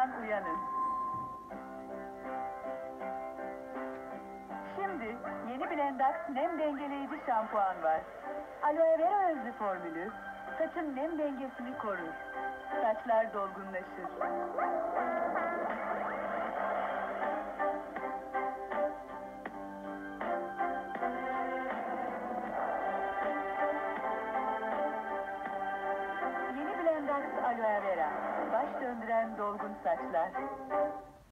uykusundan uyanın. Şimdi yeni Blendax nem dengeleyici şampuan var. Aloe vera özlü formülü saçın nem dengesini korur. Saçlar dolgunlaşır. Yeni Blendax Aloe vera, baş döndüren dolgun saçlar.